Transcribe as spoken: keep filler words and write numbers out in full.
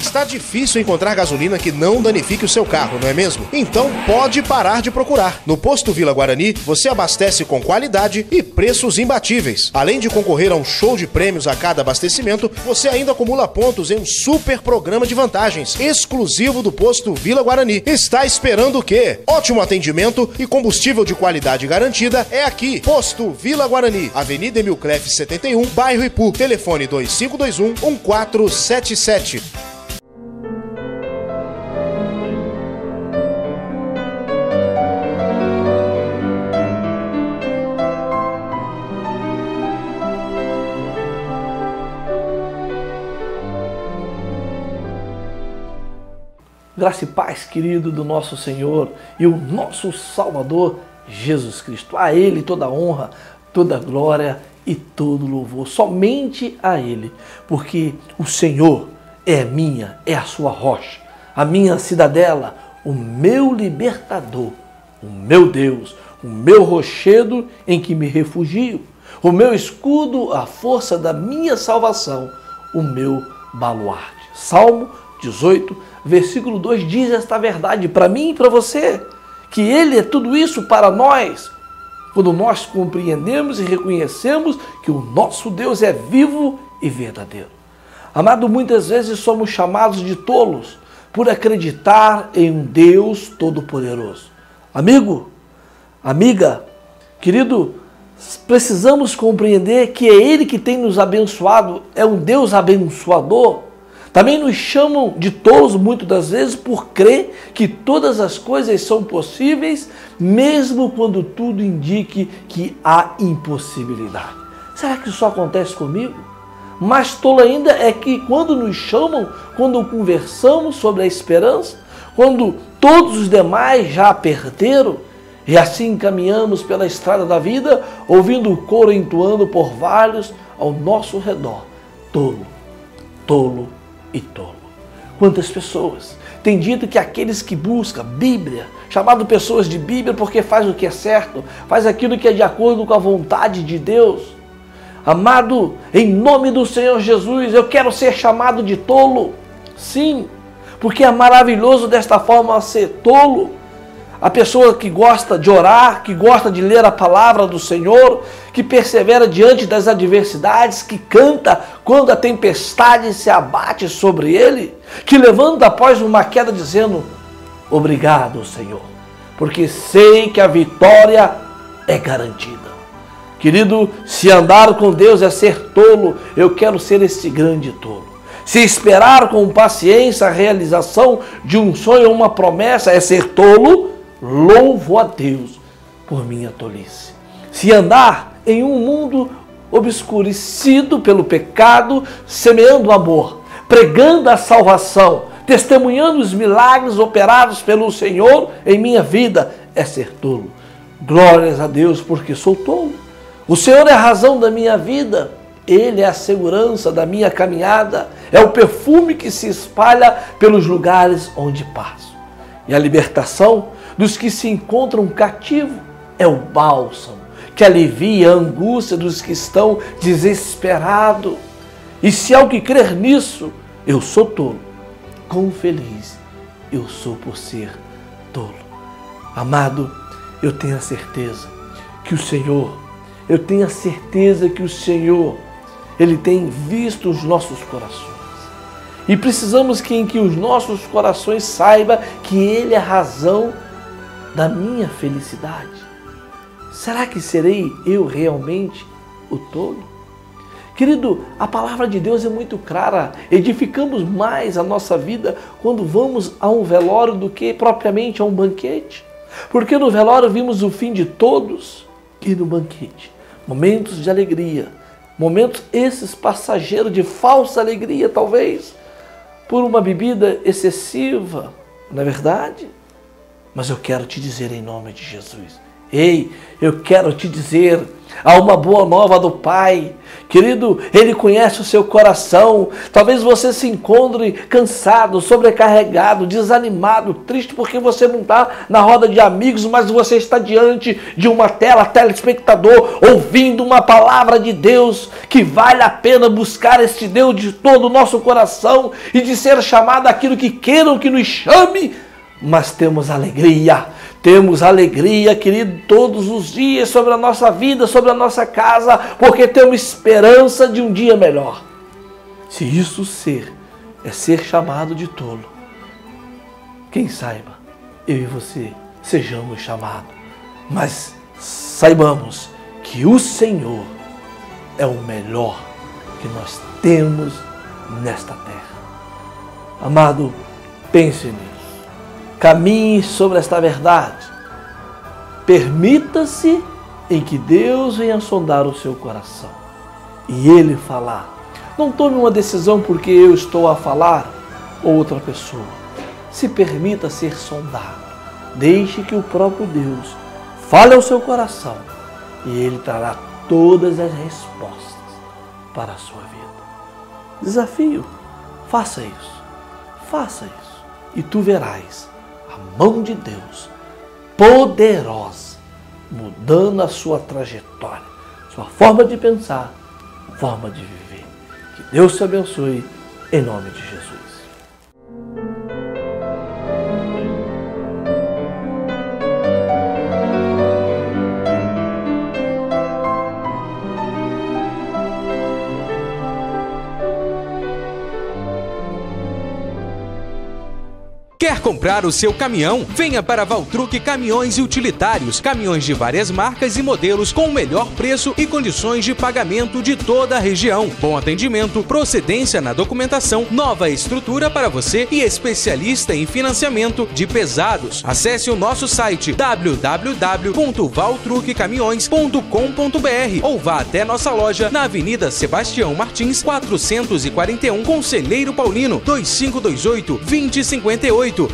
Está difícil encontrar gasolina que não danifique o seu carro, não é mesmo? Então pode parar de procurar. No Posto Vila Guarani, você abastece com qualidade e preços imbatíveis. Além de concorrer a um show de prêmios a cada abastecimento, você ainda acumula pontos em um super programa de vantagens, exclusivo do Posto Vila Guarani. Está esperando o quê? Ótimo atendimento e combustível de qualidade garantida é aqui. Posto Vila Guarani, Avenida Emil Clefe setenta e um, bairro Ipu. Telefone dois cinco dois um, um quatro sete sete. Graça e paz, querido, do nosso Senhor e o nosso Salvador, Jesus Cristo. A Ele toda honra, toda glória e todo louvor. Somente a Ele, porque o Senhor é minha, é a sua rocha, a minha cidadela, o meu libertador, o meu Deus, o meu rochedo em que me refugio, o meu escudo, a força da minha salvação, o meu baluarte. Salmo dezoito, versículo dois diz esta verdade para mim e para você, que Ele é tudo isso para nós, quando nós compreendemos e reconhecemos que o nosso Deus é vivo e verdadeiro. Amado, muitas vezes somos chamados de tolos por acreditar em um Deus todo-poderoso. Amigo, amiga, querido, precisamos compreender que é Ele que tem nos abençoado, é um Deus abençoador. Também nos chamam de tolos muitas das vezes por crer que todas as coisas são possíveis, mesmo quando tudo indique que há impossibilidade. Será que isso acontece comigo? Mais tolo ainda é que quando nos chamam, quando conversamos sobre a esperança, quando todos os demais já a perderam, e assim caminhamos pela estrada da vida, ouvindo o coro entoando por vales ao nosso redor. Tolo, tolo e tolo. Quantas pessoas têm dito que aqueles que buscam Bíblia, chamado pessoas de Bíblia porque faz o que é certo, faz aquilo que é de acordo com a vontade de Deus. Amado, em nome do Senhor Jesus, eu quero ser chamado de tolo. Sim, porque é maravilhoso desta forma ser tolo. A pessoa que gosta de orar, que gosta de ler a palavra do Senhor, que persevera diante das adversidades, que canta quando a tempestade se abate sobre ele, que levanta após uma queda dizendo: obrigado, Senhor, porque sei que a vitória é garantida. Querido, se andar com Deus é ser tolo, eu quero ser esse grande tolo. Se esperar com paciência a realização de um sonho ou uma promessa é ser tolo, louvo a Deus por minha tolice. Se andar em um mundo obscurecido pelo pecado, semeando amor, pregando a salvação, testemunhando os milagres operados pelo Senhor em minha vida, é ser tolo. Glórias a Deus porque sou tolo. O Senhor é a razão da minha vida, Ele é a segurança da minha caminhada, é o perfume que se espalha pelos lugares onde passo. E a libertação dos que se encontram cativos é o bálsamo que alivia a angústia dos que estão desesperados. E se ao que crer nisso, eu sou tolo, quão feliz eu sou por ser tolo. Amado, eu tenho a certeza que o Senhor, eu tenho a certeza que o Senhor, Ele tem visto os nossos corações. E precisamos que em que os nossos corações saibam que Ele é a razão da minha felicidade. Será que serei eu realmente o tolo? Querido, a palavra de Deus é muito clara. Edificamos mais a nossa vida quando vamos a um velório do que propriamente a um banquete. Porque no velório vimos o fim de todos e no banquete momentos de alegria, momentos esses passageiros de falsa alegria, talvez, por uma bebida excessiva, não é verdade? Mas eu quero te dizer em nome de Jesus, Ei, eu quero te dizer, há uma boa nova do Pai. Querido, Ele conhece o seu coração. Talvez você se encontre cansado, sobrecarregado, desanimado, triste porque você não está na roda de amigos, mas você está diante de uma tela, telespectador, ouvindo uma palavra de Deus, que vale a pena buscar este Deus de todo o nosso coração e de ser chamado aquilo que queiram que nos chame, mas temos alegria. Temos alegria, querido, todos os dias sobre a nossa vida, sobre a nossa casa, porque temos esperança de um dia melhor. Se isso ser, é ser chamado de tolo, quem saiba, eu e você sejamos chamados, mas saibamos que o Senhor é o melhor que nós temos nesta terra. Amado, pense nisso. Caminhe sobre esta verdade. Permita-se em que Deus venha sondar o seu coração e Ele falar. Não tome uma decisão porque eu estou a falar ou outra pessoa. Se permita ser sondado. Deixe que o próprio Deus fale ao seu coração e Ele trará todas as respostas para a sua vida. Desafio. Faça isso. Faça isso. E tu verás a mão de Deus, poderosa, mudando a sua trajetória, sua forma de pensar, forma de viver. Que Deus te abençoe, em nome de Jesus. Quer comprar o seu caminhão? Venha para Valtruc Caminhões e Utilitários. Caminhões de várias marcas e modelos com o melhor preço e condições de pagamento de toda a região. Bom atendimento, procedência na documentação, nova estrutura para você e especialista em financiamento de pesados. Acesse o nosso site w w w ponto valtruc caminhões ponto com ponto b r ou vá até nossa loja na Avenida Sebastião Martins, quatrocentos e quarenta e um, Conselheiro Paulino, dois cinco dois oito, dois zero cinco oito.